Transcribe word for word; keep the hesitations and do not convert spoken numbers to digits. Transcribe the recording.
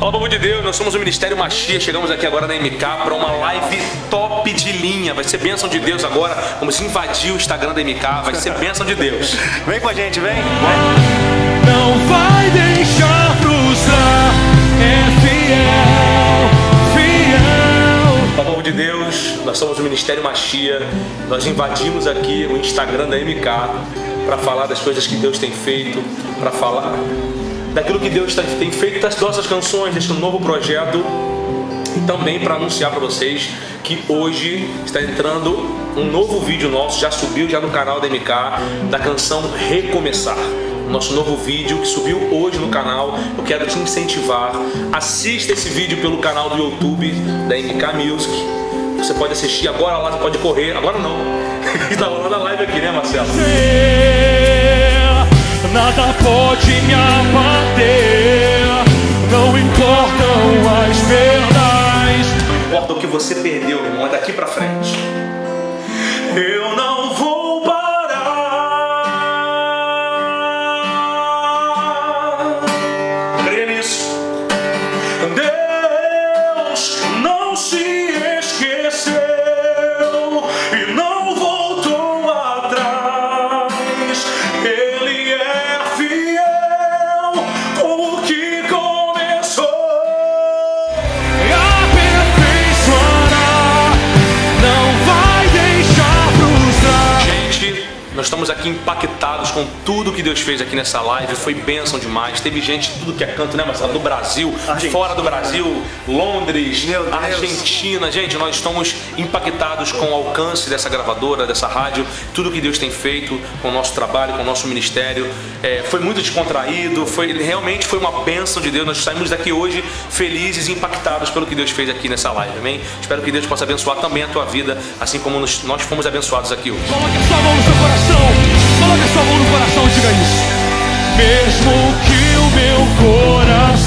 Fala, povo de Deus, nós somos o Ministério Machia. Chegamos aqui agora na M K para uma live top de linha. Vai ser bênção de Deus agora. Vamos invadir o Instagram da M K. Vai ser bênção de Deus. Vem com a gente, vem. Não vai deixar frustrar. É fiel, fiel. Fala, povo de Deus, nós somos o Ministério Machia. Nós invadimos aqui o Instagram da M K para falar das coisas que Deus tem feito, para falar daquilo que Deus tem feito, das nossas canções, desse novo projeto, e também para anunciar para vocês que hoje está entrando um novo vídeo nosso, já subiu já no canal da M K, da canção Recomeçar. Nosso novo vídeo que subiu hoje no canal. Eu quero te incentivar, assista esse vídeo pelo canal do YouTube da M K Music. Você pode assistir agora lá, você pode correr, agora não. Está rolando a live aqui, né, Marcelo? Nada pode me abater, não importam as perdas. Não importa o que você perdeu, meu irmão, é daqui pra frente. Eu não vou parar. Crê nisso. Deus não se esqueceu e não voltou atrás. Ele é fiel com o que começou. Aperfeiçoará, não vai deixar frustrar. Gente, nós estamos aqui impactados com tudo que Deus fez aqui nessa live. Foi bênção demais. Teve gente de tudo que é canto, né, Marcelo? Do Brasil, Argentina. fora do Brasil, Londres, Meu Deus. Argentina. Gente, nós estamos impactados com o alcance dessa gravadora, dessa rádio, tudo que Deus tem feito com o nosso trabalho, com o nosso ministério. É, foi muito descontraído, foi, realmente foi uma bênção de Deus. Nós saímos daqui hoje felizes e impactados pelo que Deus fez aqui nessa live, amém? Espero que Deus possa abençoar também a tua vida, assim como nós, nós fomos abençoados aqui hoje. Coloque a sua mão no seu coração, coloque a sua mão no coração e diga isso. Mesmo que o meu coração